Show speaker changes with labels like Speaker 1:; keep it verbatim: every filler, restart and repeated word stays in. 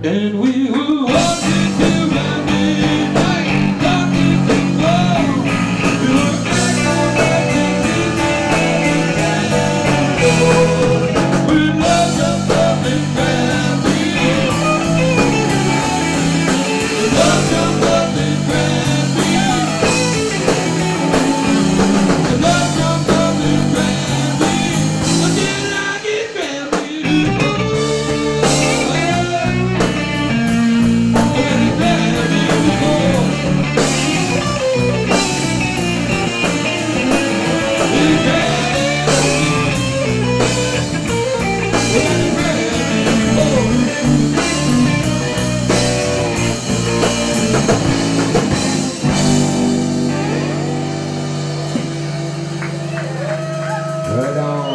Speaker 1: And we were walking through my midnight darkness and glow. We were back on that we loved up up and grabbed me. We loved up up and grabbed me. We loved up up and grabbed me. Until I get grabbed me. Right on.